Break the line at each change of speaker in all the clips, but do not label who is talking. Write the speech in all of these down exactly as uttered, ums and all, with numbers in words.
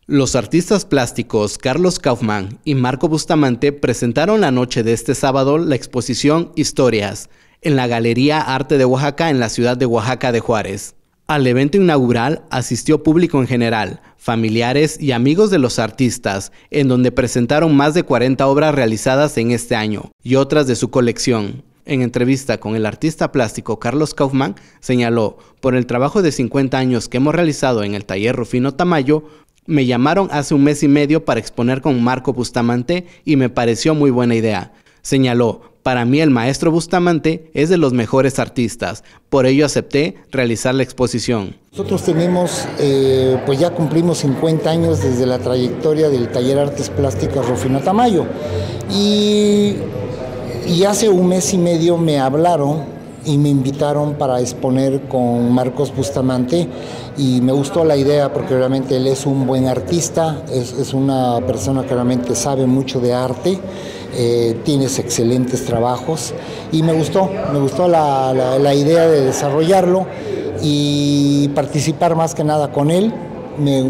Los artistas plásticos Carlos Kaufmann y Marco Bustamante presentaron la noche de este sábado la exposición Historias en la Galería Arte de Oaxaca en la ciudad de Oaxaca de Juárez. Al evento inaugural asistió público en general, familiares y amigos de los artistas, en donde presentaron más de cuarenta obras realizadas en este año y otras de su colección. En entrevista con el artista plástico Carlos Kaufmann, señaló: por el trabajo de cincuenta años que hemos realizado en el taller Rufino Tamayo, me llamaron hace un mes y medio para exponer con Marco Bustamante y me pareció muy buena idea. Señaló: para mí el maestro Bustamante es de los mejores artistas, por ello acepté realizar la exposición.
Nosotros tenemos, eh, pues ya cumplimos cincuenta años desde la trayectoria del taller Artes Plásticas Rufino Tamayo y, y hace un mes y medio me hablaron y me invitaron para exponer con Marcos Bustamante y me gustó la idea porque realmente él es un buen artista, es, es una persona que realmente sabe mucho de arte, eh, tienes excelentes trabajos y me gustó, me gustó la, la, la idea de desarrollarlo y participar más que nada con él. Me,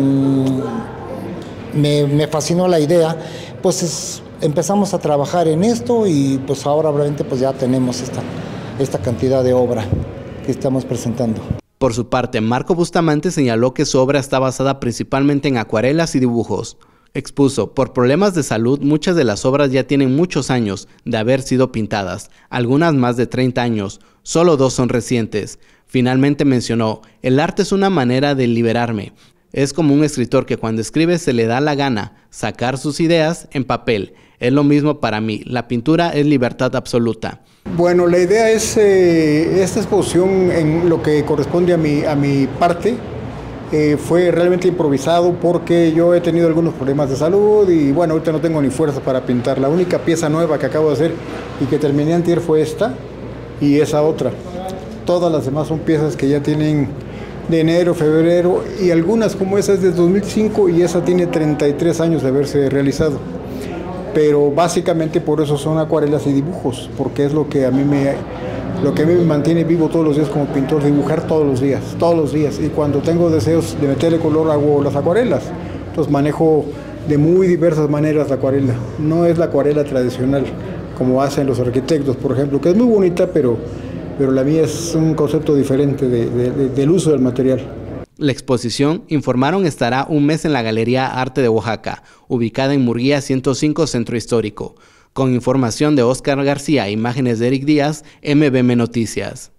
me, me fascinó la idea, pues es, empezamos a trabajar en esto y pues ahora realmente pues ya tenemos esta esta cantidad de obra que estamos presentando.
Por su parte, Marco Bustamante señaló que su obra está basada principalmente en acuarelas y dibujos. Expuso: por problemas de salud, muchas de las obras ya tienen muchos años de haber sido pintadas, algunas más de treinta años, solo dos son recientes. Finalmente mencionó: el arte es una manera de liberarme. Es como un escritor que cuando escribe se le da la gana sacar sus ideas en papel. Es lo mismo para mí, la pintura es libertad absoluta.
Bueno, la idea es eh, esta exposición en lo que corresponde a mi, a mi parte. Eh, fue realmente improvisado porque yo he tenido algunos problemas de salud y bueno, ahorita no tengo ni fuerza para pintar. La única pieza nueva que acabo de hacer y que terminé antier fue esta y esa otra. Todas las demás son piezas que ya tienen de enero, febrero y algunas como esa es de dos mil cinco y esa tiene treinta y tres años de haberse realizado. Pero básicamente por eso son acuarelas y dibujos, porque es lo que a mí me, lo que a mí me mantiene vivo todos los días como pintor, dibujar todos los días, todos los días. Y cuando tengo deseos de meterle color hago las acuarelas. Entonces manejo de muy diversas maneras la acuarela. No es la acuarela tradicional como hacen los arquitectos, por ejemplo, que es muy bonita, pero, pero la mía es un concepto diferente de, de, de, del uso del material.
La exposición, informaron, estará un mes en la Galería Arte de Oaxaca, ubicada en Murguía ciento cinco Centro Histórico. Con información de Óscar García e imágenes de Eric Díaz, M B M Noticias.